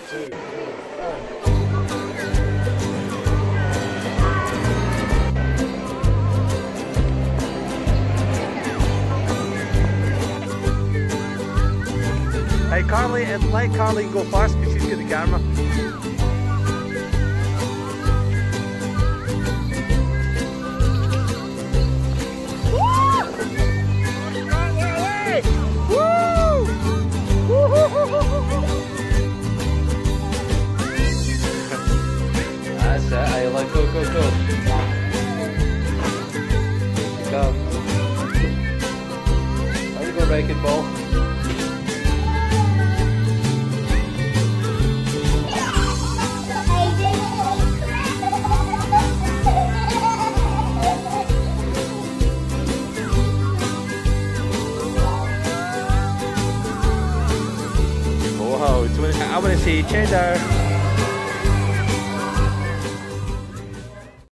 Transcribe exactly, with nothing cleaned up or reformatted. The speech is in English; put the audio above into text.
two, three, four. Hey Carly, and let Carly go first because she's got the camera. That's it, I like go, go, go. Go. There you go, wrecking ball. Wow, I want to see cheddar.